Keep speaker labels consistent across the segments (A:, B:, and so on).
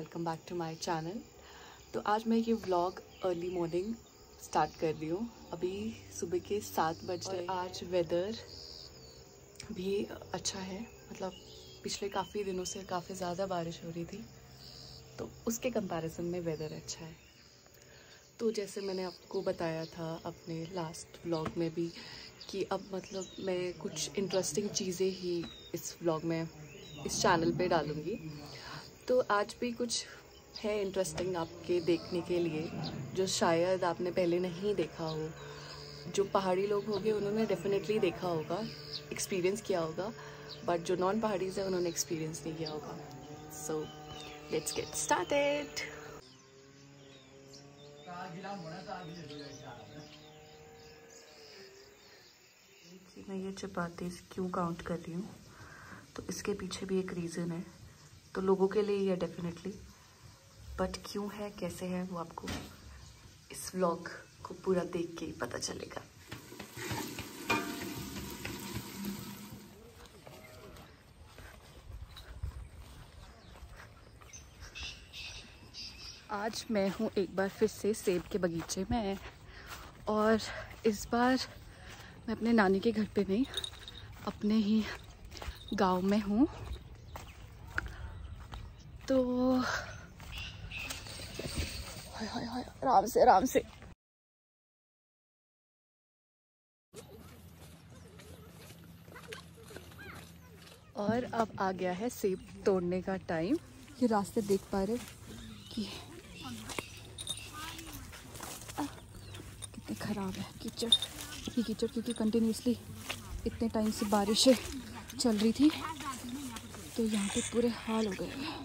A: Welcome back to my channel. तो आज मैं ये व्लॉग अर्ली मॉर्निंग स्टार्ट कर रही हूँ। अभी सुबह के 7 बज रहे। आज वेदर भी अच्छा है, मतलब पिछले काफ़ी दिनों से काफ़ी ज़्यादा बारिश हो रही थी, तो उसके कंपैरिजन में वेदर अच्छा है। तो जैसे मैंने आपको बताया था अपने लास्ट व्लॉग में भी कि अब मतलब मैं कुछ इंटरेस्टिंग चीज़ें ही इस व्लॉग में इस चैनल पे डालूँगी। तो आज भी कुछ है इंटरेस्टिंग आपके देखने के लिए, जो शायद आपने पहले नहीं देखा हो। जो पहाड़ी लोग होंगे उन्होंने डेफिनेटली देखा होगा, एक्सपीरियंस किया होगा, बट जो नॉन पहाड़ीज़ हैं उन्होंने एक्सपीरियंस नहीं किया होगा। So let's get started. मैं ये चपाती क्यों काउंट कर रही हूँ, तो इसके पीछे भी एक रीज़न है। तो लोगों के लिए ये डेफिनेटली, बट क्यों है कैसे है वो आपको इस व्लॉग को पूरा देख के ही पता चलेगा। आज मैं हूँ एक बार फिर से सेब के बगीचे में, और इस बार मैं अपने नानी के घर पे नहीं, अपने ही गांव में हूँ। तो हाय हाय आराम से आराम से। और अब आ गया है सेब तोड़ने का टाइम। ये रास्ते देख पा रहे कि कितने खराब है, कीचड़ ही कीचड़, क्योंकि कंटिन्यूसली इतने टाइम से बारिशें चल रही थी, तो यहाँ पे पूरे हाल हो गए हैं।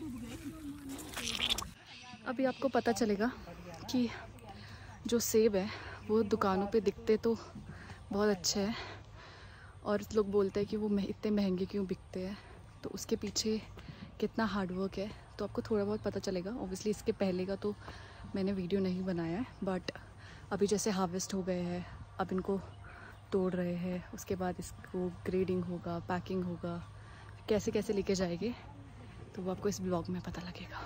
A: अभी आपको पता चलेगा कि जो सेब है वो दुकानों पे दिखते तो बहुत अच्छे हैं, और लोग बोलते हैं कि वो इतने महंगे क्यों बिकते हैं, तो उसके पीछे कितना हार्डवर्क है तो आपको थोड़ा बहुत पता चलेगा। ऑब्वियसली इसके पहले का तो मैंने वीडियो नहीं बनाया है, बट अभी जैसे हार्वेस्ट हो गए हैं, अब इनको तोड़ रहे हैं, उसके बाद इसको ग्रेडिंग होगा, पैकिंग होगा, कैसे कैसे लेके जाएंगे, तो वो आपको इस ब्लॉग में पता लगेगा।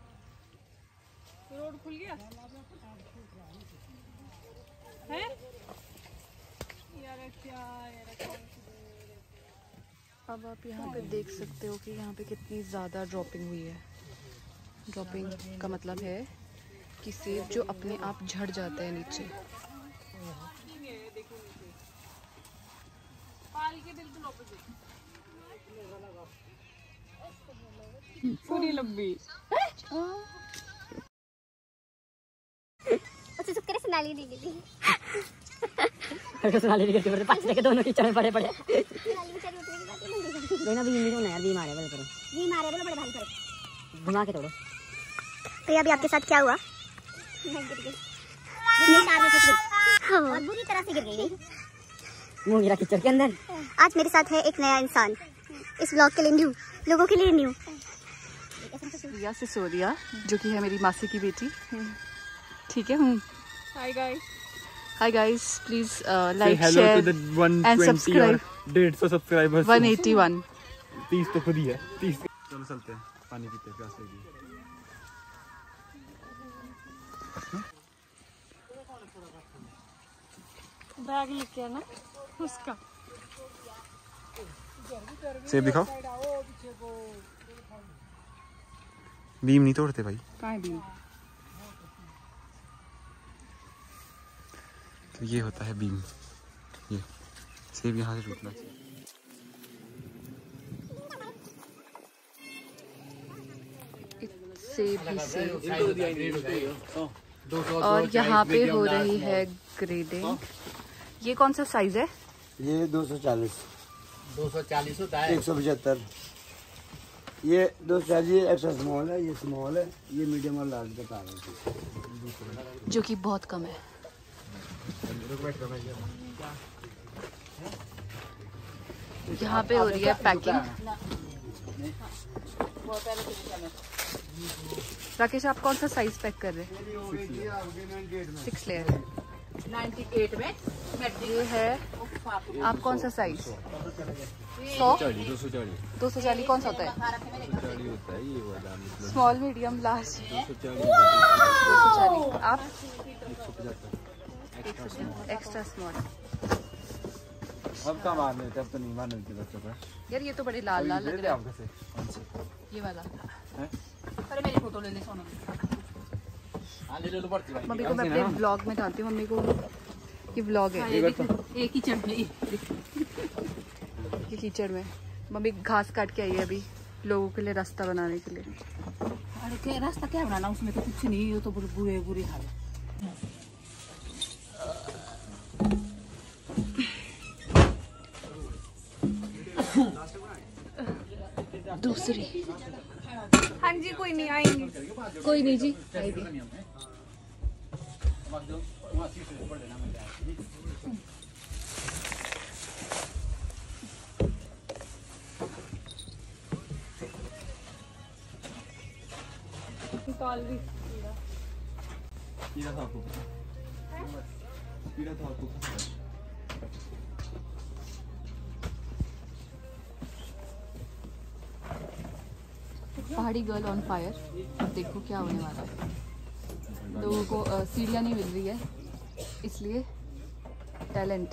B: रोड खुल गया है यार, क्या यार।
A: अब आप यहाँ पे देख सकते हो कि यहाँ पे कितनी ज़्यादा ड्रॉपिंग हुई है। ड्रॉपिंग का मतलब है कि सेब जो अपने आप झड़ जाते हैं नीचे।
B: पूरी लंबी
C: सुनाली नहीं गई
D: सुनाली नहीं गई, पास लेके दोनों कीचड़ में पड़े दोनों भी नहीं यार, बीमार है बोलो,
C: बीमार है बोलो, बड़े भारी फर्क
D: घुमा के तोड़ो।
C: तो अभी आपके साथ क्या हुआ? और बुरी तरह से गिर गई
D: मुंह गिरा कीचड़ के अंदर।
C: आज मेरे साथ है एक नया इंसान, इस ब्लॉग के लिए न्यू, लोगों के लिए न्यू।
A: रिया सिसोदिया, जो कि है मेरी मासी की बेटी। ठीक है। हूँ hi guys, please like share and subscribe.
E: 150 subscribers,
A: 181।
E: 30 तो खुद ही है, 30। चलो चलते हैं, पानी पीते हैं, प्यास लगी।
B: बैग लेके आना उसका।
E: सेब दिखाओ। बीम नहीं तोड़ते भाई।
A: कहाँ है बीम?
E: तो ये होता है बीम, ये सेब यहाँ से टूटना चाहिए।
A: सेब ही सेब। और यहाँ पे हो रही है ग्रेडिंग। ये कौन सा साइज है?
F: ये 240
G: होता है,
F: 175। ये 240 एक्स्ट्रा स्मॉल है, ये स्मॉल है, ये मीडियम और लार्ज बता रहे हैं,
A: जो कि बहुत कम है। यहाँ पे हो रही है पैकिंग। राकेश, आप कौन सा साइज पैक कर रहे हैं? 6 लेयर।
B: 98 में
A: ये है आप कौन सा साइज? 100? 240 कौन सा होता है? Small, medium, large. 240। आप? Extra small.
E: अब क्या मारने थे, अब तो नहीं मारने थे बच्चों का।
A: यार ये तो बड़े लाल लाल लग रहे हैं। ये वाला।
B: अरे मेरी फोटो ले ले सोनू।
A: मम्मी को मैं अपने व्लॉग में डालती हूँ। मम्मी को ये व्लॉग है।
B: एक ही चढ़ गई
A: ये कीचड़ में मम्मी घास काट के आई है अभी लोगों के लिए रास्ता बनाने के लिए।
B: अरे क्या रास्ता क्या बनाना, उसमें तो कुछ नहीं, वो तो बुरी हाल है।
A: दूसरी।
B: हाँ जी, कोई नहीं आएंगे।
A: कोई नहीं जी, आएगी।
E: कीड़ा था आपको? कीड़ा था आपको?
A: पहाड़ी गर्ल ऑन फायर। अब देखो क्या होने वाला है। लोगों को सीढ़ियाँ नहीं मिल रही है, इसलिए टैलेंट।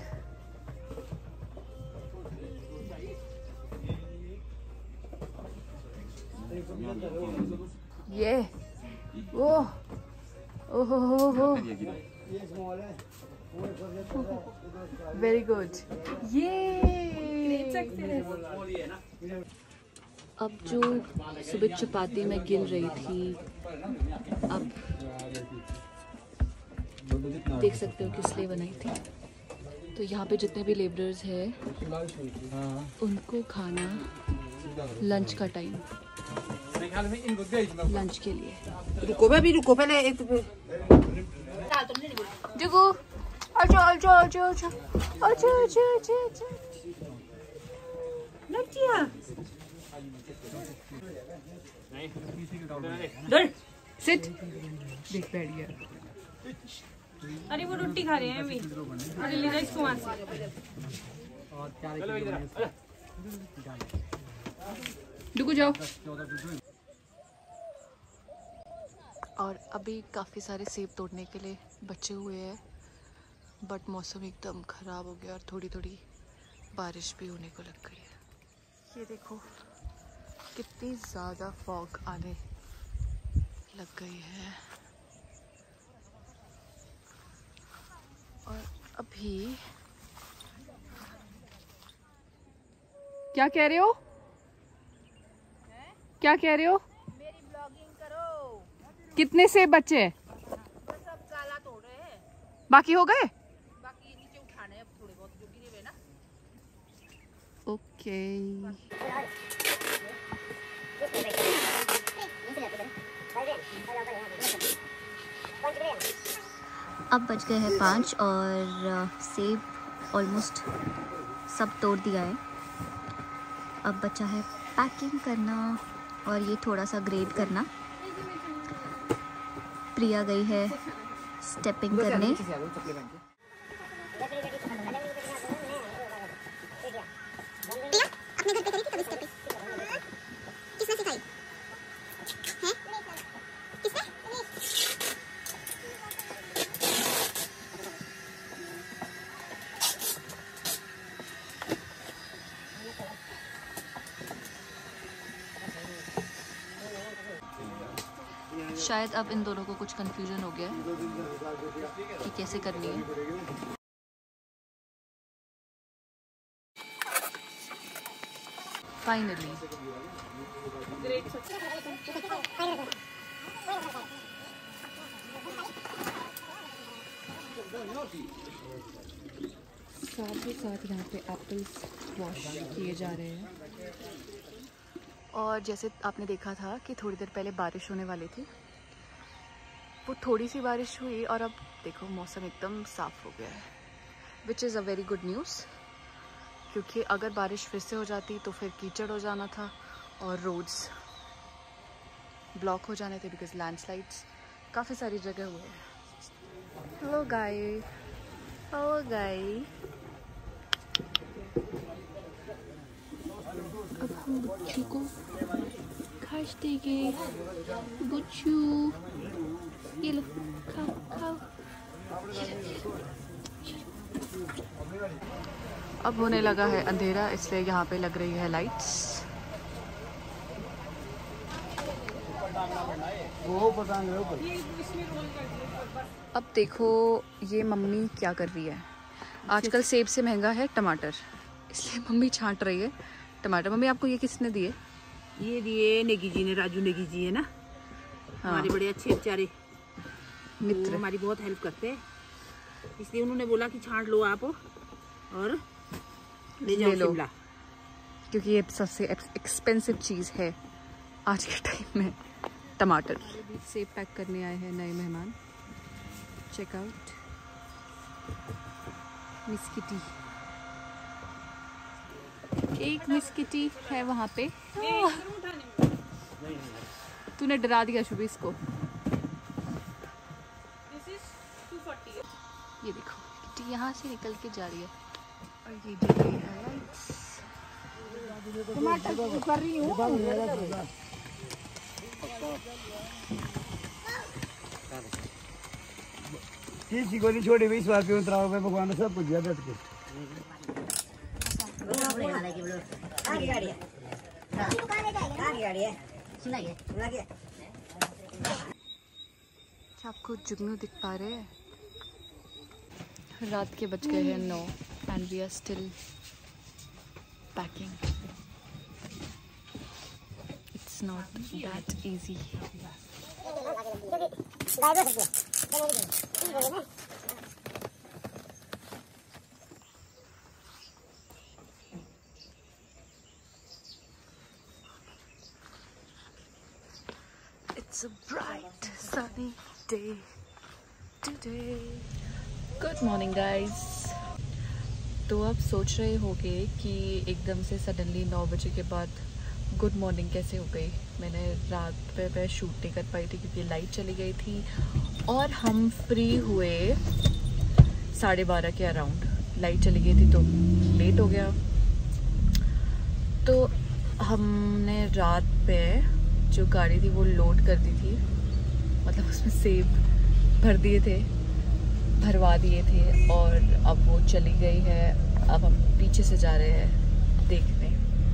A: ये वो ओहो वेरी गुड। ये अब जो सुबह चपाती में गिन रही थी, अब देख सकते हो किस लिए बनाई थी। तो यहाँ पे जितने भी लेबरर्स हैं उनको खाना लंच का टाइम, लंच के लिए।
B: रुको पहले एक
A: जुगू अच्छा अच्छा अच्छा अच्छा अच्छा अच्छा अच्छा
B: लड़कियाँ
A: सिट। देख बैठ गया।
B: अरे वो रोटी खा रहे हैं अभी। अरे ले जा इसको वहाँ से।
A: डुगू जाओ। और अभी काफ़ी सारे सेब तोड़ने के लिए बचे हुए हैं, बट मौसम एकदम ख़राब हो गया और थोड़ी थोड़ी बारिश भी होने को लग गई है। ये देखो कितनी ज़्यादा फॉग आने लग गई है। और अभी क्या कह रहे हो? क्या कह रहे हो?
B: मेरी ब्लॉगिंग करो।
A: कितने सेब बचे हैं?
B: सब काला तोड़ रहे हैं,
A: बाकी हो गए?
B: बाकी नीचे उठाने हैं अब थोड़े बहुत जो गिरे हुए ना।
A: ओके।
C: अब बज गए हैं 5 और सेब ऑलमोस्ट सब तोड़ दिया है। अब बचा है पैकिंग करना और ये थोड़ा सा ग्रेड करना। प्रिया गई है स्टेपिंग करने। अपने घर पे करी थी कभी स्टेपिंग? किसने सिखाई? हैं? किसने?
A: शायद अब इन दोनों को कुछ कंफ्यूजन हो गया है कि कैसे करनी है। फाइनली साथ ही साथ यहाँ पे एप्पल्स वॉश किए जा रहे हैं। और जैसे आपने देखा था कि थोड़ी देर पहले बारिश होने वाली थी, वो थोड़ी सी बारिश हुई और अब देखो मौसम एकदम साफ़ हो गया है, which is a very good news. क्योंकि अगर बारिश फिर से हो जाती तो फिर कीचड़ हो जाना था और रोड्स ब्लॉक हो जाने थे, बिकॉज लैंडस्लाइड्स काफ़ी सारी जगह हुए हैं। हेलो गाइस, हेलो गाइस, अब हम बुच्ची को घास देंगे। बुच्चू ये लो, खाओ खाओ। अब होने लगा है अंधेरा, इसलिए यहाँ पे लग रही है लाइट्स। अब देखो ये मम्मी क्या कर रही है। आजकल सेब से महंगा है टमाटर, इसलिए मम्मी छांट रही है टमाटर। मम्मी आपको ये किसने दिए?
H: ये दिए नेगी जी ने, राजू नेगी जी है ना, हमारे बड़े अच्छे बेचारे मित्र, हमारी बहुत हेल्प करते हैं, इसलिए उन्होंने बोला कि छांट लो आप और ले जाओ शिमला,
A: क्योंकि ये सबसे एक्सपेंसिव चीज़ है आज के टाइम में, टमाटर। सेब पैक करने आए हैं नए मेहमान। चेक आउट मिस किटी, एक मिस किटी है वहाँ पे। तूने डरा दिया शुभी इसको। ये देखो किटी यहाँ से निकल के जा रही है और ये जल रही है लाइट्स।
H: टमाटर कर रही हूँ।
F: किसी को नहीं छोड़ी भाई, स्वाद पे उतरा हुआ भगवान ने सब कुछ दिया बैठ के।
A: क्या आपको जुगनू दिख पा रहे हैं? रात के बज गए हैं 9 and we are still packing. It's not that easy. It's a bright sunny day today. Good morning guys. तो अब सोच रहे होंगे कि एकदम से सडनली 9 बजे के बाद गुड मॉर्निंग कैसे हो गई। मैंने रात पे मैं शूट नहीं कर पाई थी क्योंकि लाइट चली गई थी और हम फ्री हुए 12:30 के अराउंड। लाइट चली गई थी तो लेट हो गया। तो हमने रात पे जो गाड़ी थी वो लोड कर दी थी, मतलब उसमें सेब भर दिए थे, भरवा दिए थे और अब वो चली गई है। अब हम पीछे से जा रहे हैं देखने।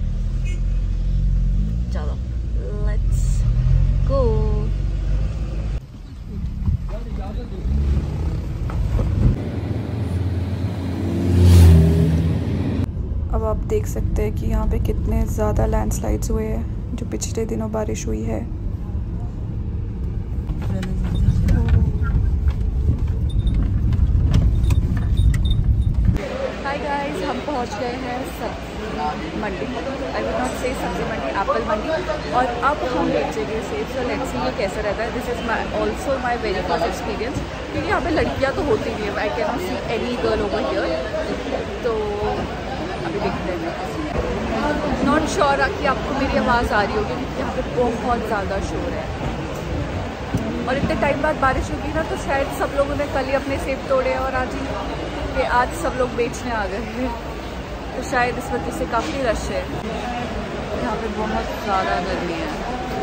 A: चलो लेट्स गो। अब आप देख सकते हैं कि यहाँ पे कितने ज़्यादा लैंडस्लाइड्स हुए हैं जो पिछले दिनों बारिश हुई है। हाय गाइस, हम पहुँच गए हैं सब्जी मंडी। आई विल नॉट से सब्जी मंडी, एप्पल मंडी। और अब हम बेचेंगे सेब। सो लेट्स सी ये कैसा रहता है। This is my also my very first experience, क्योंकि यहाँ पे लड़कियाँ तो होती नहीं है। I can not see any girl over here. तो अभी देखते हैं। नॉट श्योर कि आपको मेरी आवाज़ आ रही होगी क्योंकि यहाँ पे बहुत ज़्यादा शोर है और इतने टाइम बाद बारिश होगी ना, तो शायद सब लोगों ने कल ही अपने सेब तोड़े और आज सब लोग बेचने आ गए हैं, तो शायद इस वजह से काफ़ी रश है। यहाँ पे बहुत ज़्यादा गर्मी है।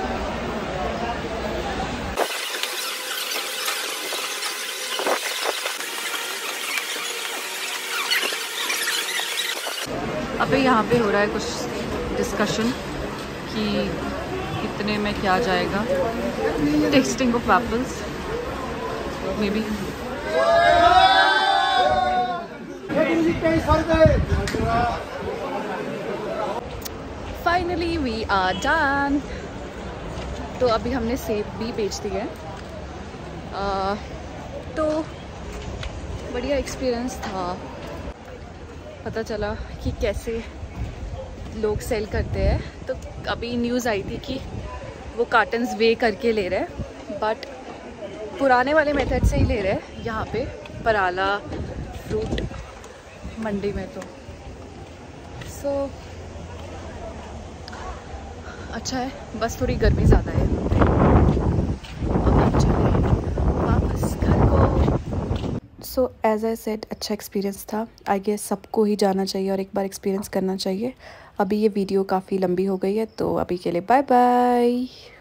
A: अभी यहाँ पे हो रहा है कुछ डिस्कशन कि कितने में क्या जाएगा। Testing of apples maybe. Finally we are done. तो अभी हमने सेब भी बेच दिए। तो बढ़िया एक्सपीरियंस था। पता चला कि कैसे लोग सेल करते हैं। तो अभी न्यूज़ आई थी कि वो कार्टन्स वे करके ले रहे हैं, बट पुराने वाले मेथड से ही ले रहे हैं यहाँ पे पराला फ्रूट मंडी में। तो सो अच्छा है, बस थोड़ी गर्मी ज़्यादा है। अब हम चले वापस घर को। सो एज आई सेड अच्छा एक्सपीरियंस था। आई गेस सबको ही जाना चाहिए और एक बार एक्सपीरियंस करना चाहिए। अभी ये वीडियो काफ़ी लंबी हो गई है तो अभी के लिए बाय बाय।